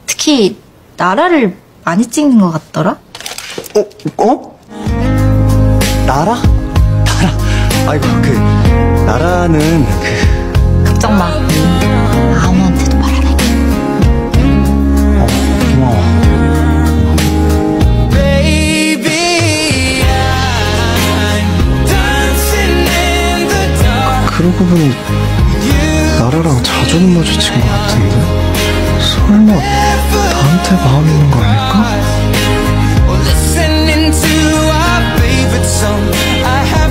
특히 나라를 많이 찍는 것 같더라? 나라? 아이고, 나라는 걱정 마. 아무한테도 말 안 할게. 고마워. 그러고 보니 나라랑 자주는 마주친 것 같은데 설마 나한테 마음 있는 거 아닐까?